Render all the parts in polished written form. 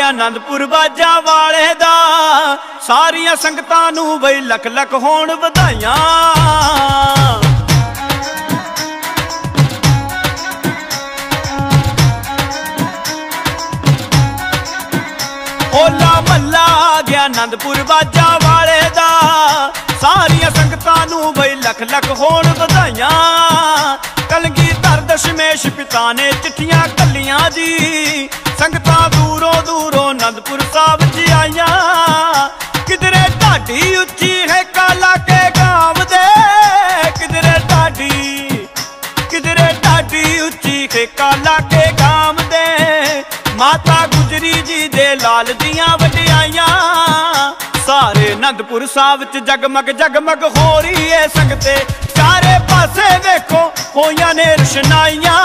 आनंदपुर बाजा वाले दा सारिया संगतां नूं बई लख लख होण वधाइयां। होला महला आ गया आनंदपुर बाजा वाले दा सारिया संगतां नूं बई लख लख होण वधाइयां। कलगीधर दशमेश पिता ने चिट्ठियां कलियां जी संगतां दूरों दूरों आनंदपुर साहब च आईयां। किधरे ढाडी उच्ची है काला के गांव दे किधरे ढाडी उच्ची है काला के गांव दे माता गुजरी जी दे लाल दियां वडियाइयां। सारे आनंदपुर साहब च जगमग जगमग हो रही है संगते चारे पासे देखो होइयां ने रोशनाइयां।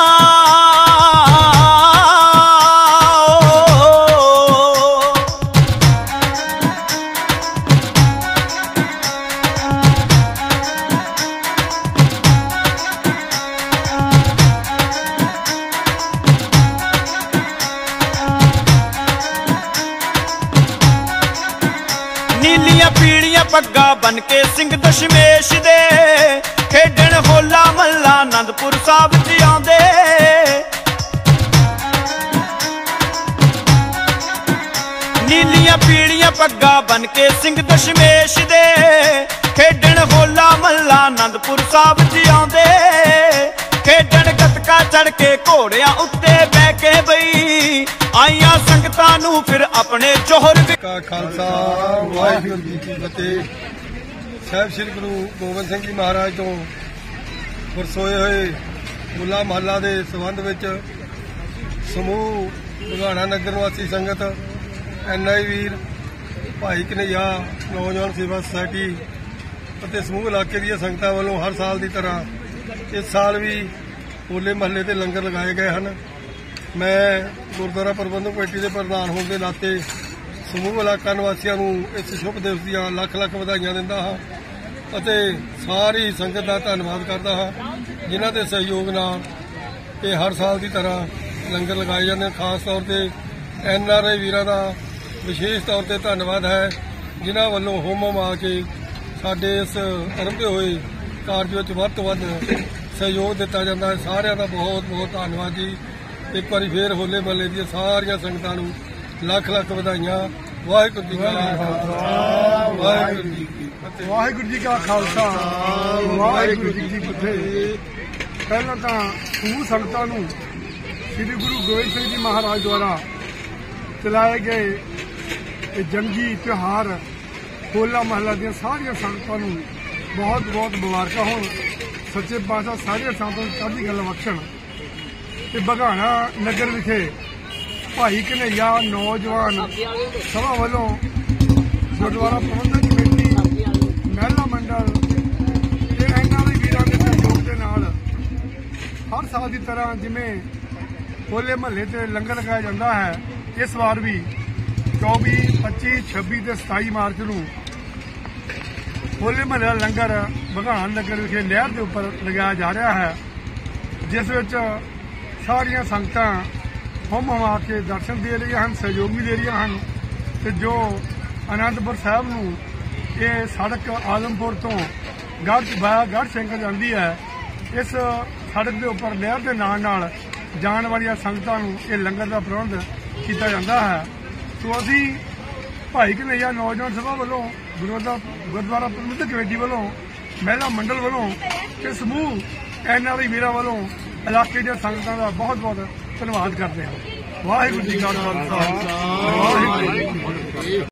नीलियां पीलियां पग्गा बन के सिंह दशमेश दे खेडण होला महला आनंदपुर साहब च आंदे। नीलियां पीलियां पग्गा बन के सिंह दशमेश दे खेडण होला महला आनंदपुर साहब च आंदे। खेडण गतका चढ़ के घोड़ियां उत्ते बह के बई आईयां संगतां नूं फिर अपने जोहर का खालसा वाहिगुरू जी की फतेह। साहिब श्री गुरु गोबिंद सिंह जी महाराज तो वरसोए हुए होला महला के संबंध विच समूह बघाणा नगर निवासी संगत NI वीर भाई कन्हैया नौजवान सेवा सोसायटी और समूह इलाके दी संगतां वालों हर साल की तरह इस साल भी होले महल्ले ते लंगर लगाए गए हैं। मैं गुरुद्वारा प्रबंधक कमेटी के प्रधान होने के नाते समूह इलाका निवासियों को इस शुभ दिवस दी लख लख वधाइयां दिंदा हां अते सारी संगत का धन्नवाद करता हाँ जिन्हां दे सहयोग नाल ये हर साल की तरह लंगर लगाए जाते हैं। खास तौर पर NRI वीरां दा विशेष तौर पर धन्नवाद है जिन्हां वल्लों होम आ के साडे इस आरंभे हुए कार्य विच वध तो वध सहयोग दिता जाता है। सारिਆਂ ਦਾ बहुत बहुत धन्नवाद जी। एक बार फिर होले महल्ले दी सारिया संगतां नूं लख लख वधाइयां। वाहिगुरू जी का खालसा वाहिगुरू जी की फतेह। वाहिगुरू जी का खालसा वाहिगुरू जी की फतेह। पहला तो समूह संगतां नूं श्री गुरु गोबिंद सिंह जी महाराज द्वारा चलाए गए जंगी त्योहार होला महला दी सारिया संगतां नूं बहुत बहुत मुबारकां होण। सच्चे पातशाह सारिया संगतां नूं चढ़दी कला बख्शण। बघाणा नगर विखे भाई कन्हैया नौजवान सभा वालों गुरुद्वारा प्रबंधक कमेटी महिला मंडल NRI वीरां दे सहयोग के नाल हर साल की तरह जिमें होले महल्ले ते लंगर लगाया जाता है इस बार भी 24, 25, 26 ते 27 मार्च नूं होले महल्ले का लंगर बघाणा नगर विखे नहर के उपर लगाया जा रहा है जिस विच सारिया संगतां होम आ के दर्शन दे रही हैं सहयोग भी दे रही हैं। तो जो आनंदपुर साहब नूं ये सड़क आलमपुर तो गढ़ शंकर जाती है इस सड़क के उपर नहर के नाल जाने वाली संगतां नूं ये लंगर का प्रबंध किया जाता है। तो असी भाई कन्हैया नौजवान सभा वालों गुरुद्वारा प्रबंधक कमेटी वालों महिला मंडल वालों ते समूह NRI वीरां वालों इलाके दी संगतां का बहुत बहुत धन्यवाद करते हैं। वाहिगुरू जी का खालसा वाहिगुरू जी की फतेह।